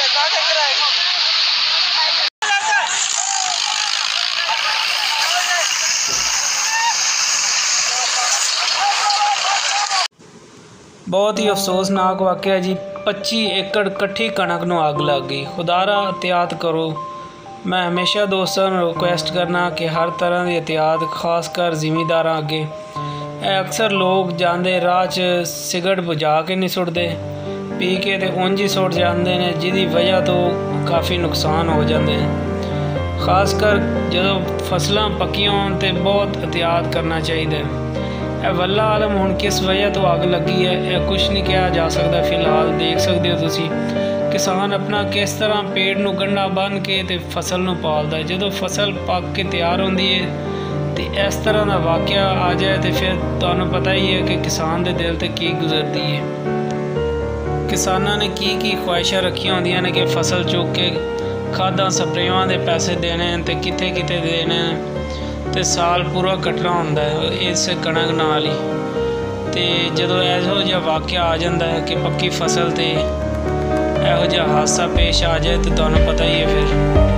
बहुत ही अफसोसनाक वाक़या जी। 25 एकड़ कट्ठी कणक नूं अग लग गई। खुदारा एहतियात करो। मैं हमेशा दोस्तों रिक्वेस्ट करना कि हर तरह की एहतियात, खासकर जिमीदारां अगे। अक्सर लोग जाते राह च सिगरट बुझा के नहीं सुटते, पी के तो उंज ही सुट जाते हैं, जिसकी वजह तो काफ़ी नुकसान हो जाते हैं। खासकर जो फसलां पक्कियां होण ते बहुत एहतियात करना चाहिए। वल्ला आलम हुण किस वजह तो अग लगी है, यह कुछ नहीं कहा जा सकता। फिलहाल देख सकते हो तुसी किसान अपना किस तरह पेड़ नूं गंढा बन के ते फसल नूं पालदा है। जो फसल पक के तैयार होंदी है तो इस तरह का वाक़या आ जाए तो फिर तुहानूं पता ही है कि किसान के दिल ते की गुजरती है। किसानां ने की ख्वाहिशां रखियां होंदियां ने कि फसल चुक के खादां स्प्रेवां दे पैसे देने ते किते किते देने ते साल पूरा कटना होंदा है इस कणक नाल ही। ते जदों इहो जिहा वाक़या आ जाता है कि पक्की फसल ते इहो जिहा हादसा पेश आ जाए तो तुहानूं पता ही है फिर